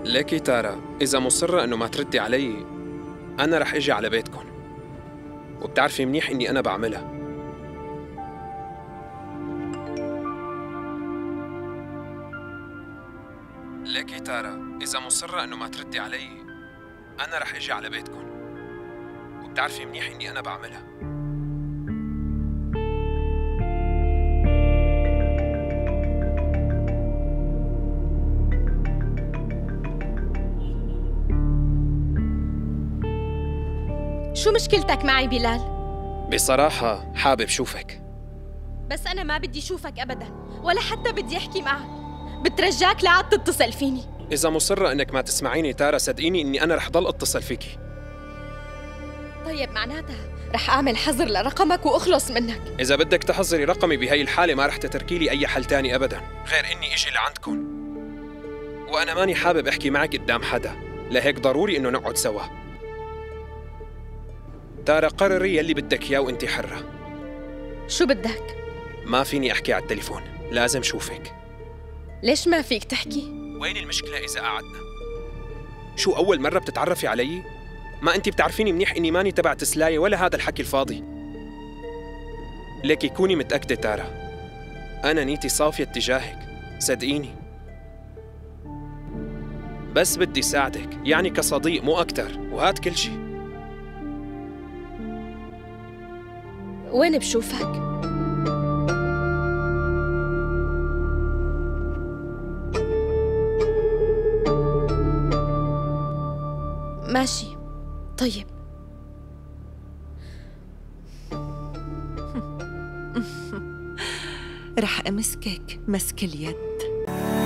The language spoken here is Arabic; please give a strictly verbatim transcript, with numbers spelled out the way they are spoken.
ليكي تارا، إذا مصرة إنه ما تردي علي، أنا رح إجي على بيتكم، وبتعرفي منيح إني أنا بعملها. ليكي تارا، إذا مصرة إنه ما تردي علي، أنا رح إجي على بيتكم، وبتعرفي منيح إني أنا بعملها. شو مشكلتك معي بلال؟ بصراحة حابب شوفك. بس أنا ما بدي شوفك أبداً، ولا حتى بدي أحكي معك. بترجاك لا عاد تتصل فيني. إذا مصرة إنك ما تسمعيني تارا، صدقيني إني أنا رح ضل أتصل فيكي. طيب معناتها رح أعمل حظر لرقمك وأخلص منك. إذا بدك تحظري رقمي بهي الحالة ما رح تتركي لي أي حل تاني أبداً غير إني إجي لعندكم، وأنا ماني حابب أحكي معك قدام حدا، لهيك ضروري إنه نقعد سوا. تارا قرري يلي بدك إياه وأنت حرة. شو بدك؟ ما فيني أحكي على التليفون، لازم شوفك. ليش ما فيك تحكي؟ وين المشكلة إذا قعدنا؟ شو أول مرة بتتعرفي علي؟ ما أنت بتعرفيني منيح إني ماني تبع تسلاية ولا هذا الحكي الفاضي. ليكي كوني متأكدة تارا، أنا نيتي صافية تجاهك، صدقيني. بس بدي ساعدك، يعني كصديق مو أكتر، وهات كل شي. وين بشوفك؟ ماشي طيب. رح أمسكك مسك اليد.